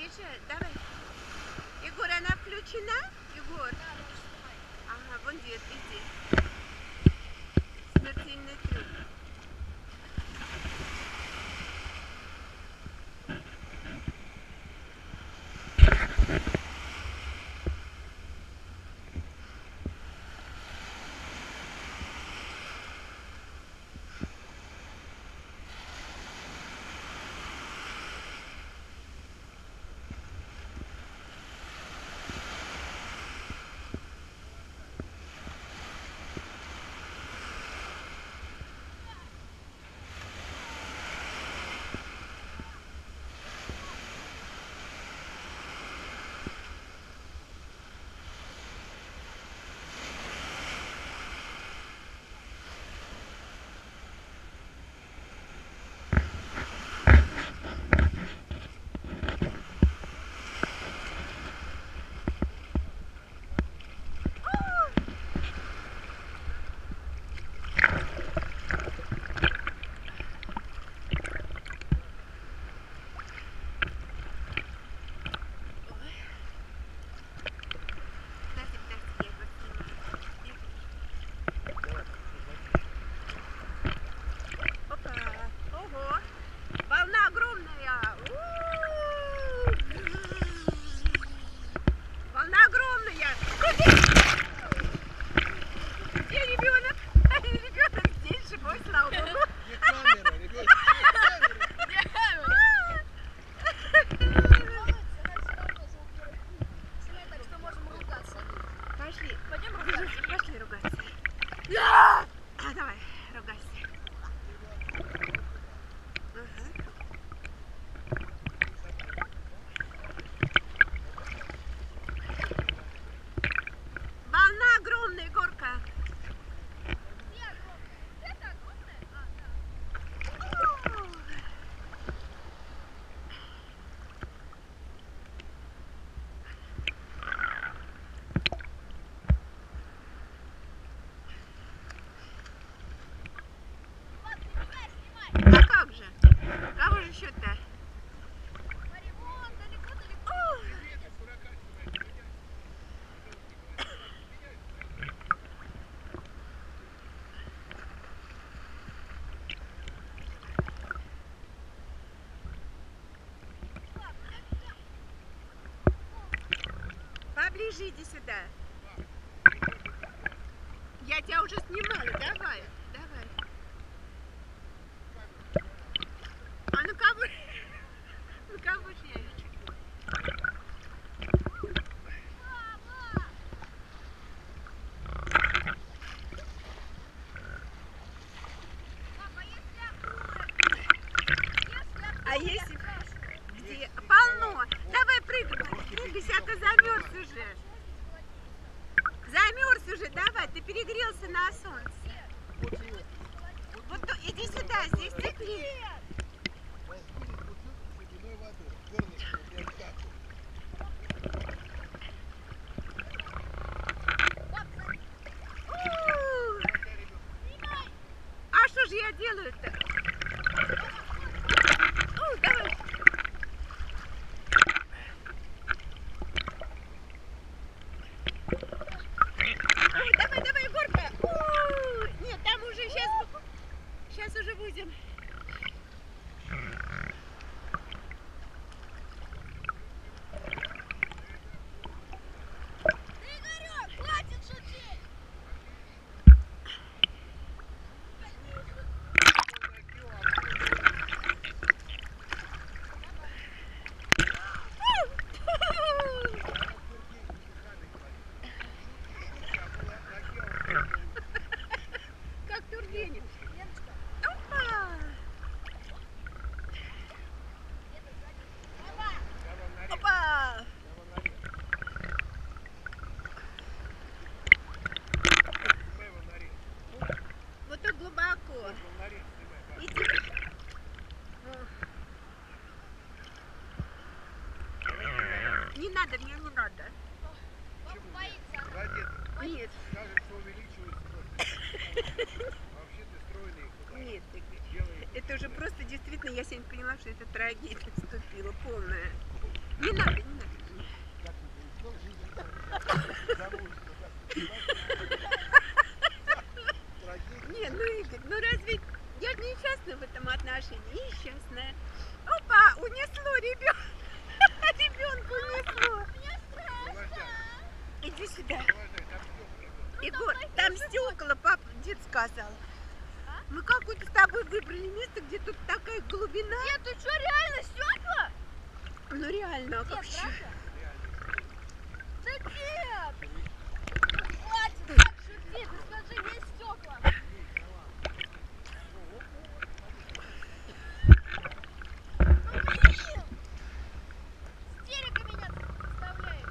Приезжай, давай. Егор, она включена? Егор? Ага, вон где, иди. Смертельный трюк. Пошли ругаться. Давай, ругайся. Волна огромная, Горка. Это огромная? А как же? Кого же еще-то? Смотри, вон далеко-далеко. Поближе иди сюда. Я тебя уже снимала, давай, давай. А ну кого? Ну кого же я еще? А если где? Полно. Давай прыгай. Прыгайся, а то замерз уже. Замерз уже, давай, ты перегрелся на солнце. Вот иди сюда, здесь теплее. А что же я делаю-то? Давай. Давай, давай, Горка. Нет, там уже сейчас уже будем. Игорек, хватит шутить! Как тургенец. Опа! Опа! Вот тут глубоко. Иди. Не надо, мне не надо. Папа боится. Нет. Скажет, что увеличивается вообще ты стройный. Нет, это уже просто действительно, я сегодня поняла, что это трагедия наступила полная. Не надо. сказал. Мы какое-то с тобой выбрали место, где тут такая глубина. Нет, ты что, реально стекла? Ну реально, а как Нет, еще? правда? Да нет! Хватит так шутить, ты скажи, есть стекла. Ну блин! Истерика меня заставляет.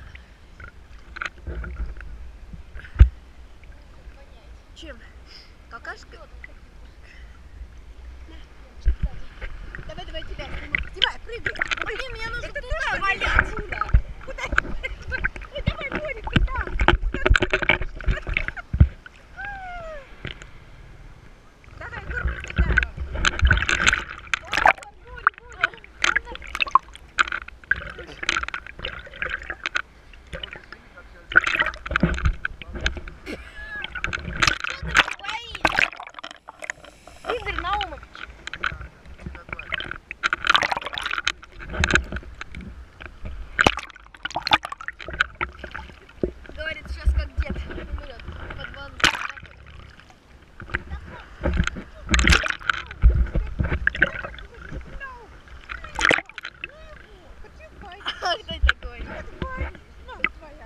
Чем? Какашкой? Давай, давай тебя сниму. Снимай, прыгай. Блин, мне нужно Это туда тоже валять. Куда? Ой, давай, Борик, ты там. Давай, Борик, ты там. Игорь Наумович. Говорит, сейчас как дед умрет под ванной. Почему? А кто такой? Твоя.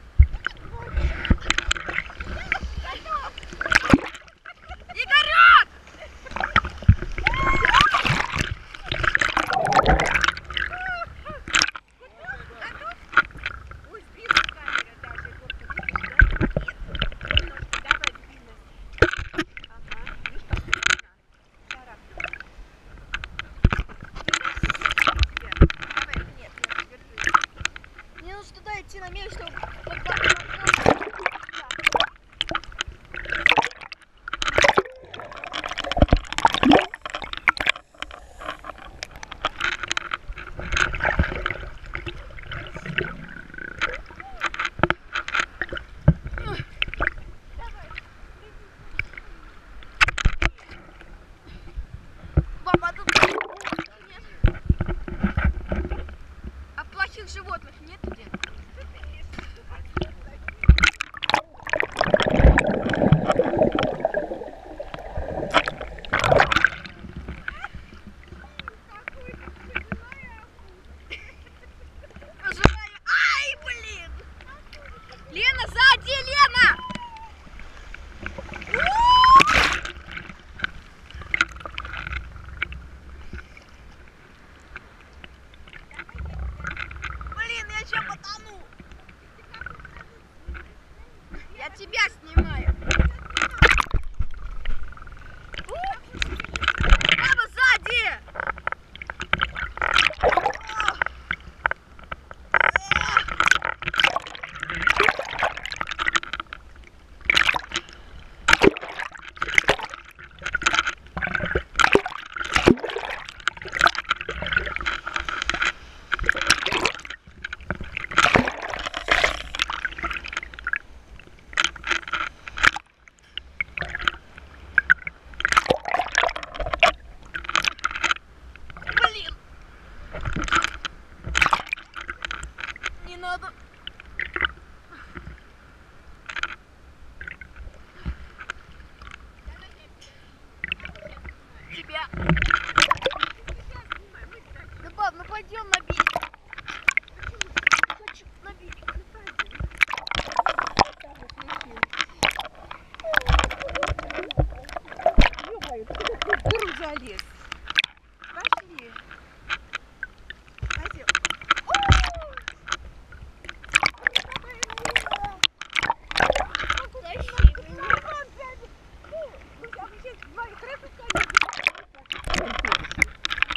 Игорек! Ой, сбила камера даже. Вот, видишь, да? Нет. Немножко давай сбилась. Ага. Видишь, как сильно? Царапнула. Давай, нет, держи. Мне нужно туда идти на мель, чтобы под Баба, тут нет. А плохих животных нет где? Пожелаю. Ай, блин! Лена, сзади, Лена! Блин, я сейчас потону. Я тебя снимаю. Баба, сзади! Блин! Не надо. Тебя. Да, баб, ну пойдем на берег. Хочу на берег. Ё-моё, ты такой в гору залез. Пошли. Пойдем.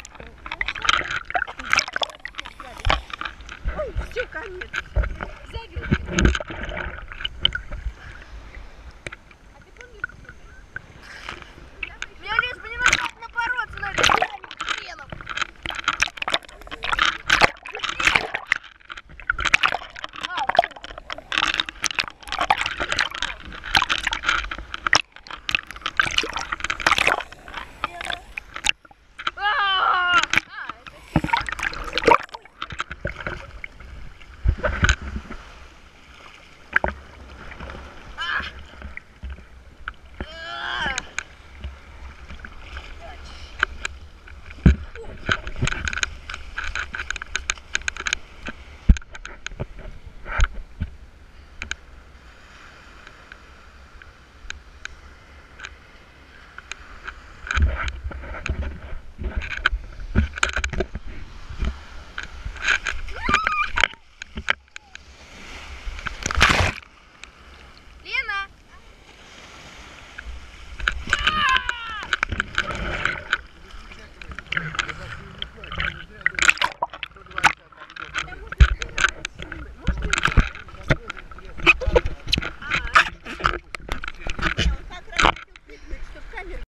Ой, все, конец. Зовет.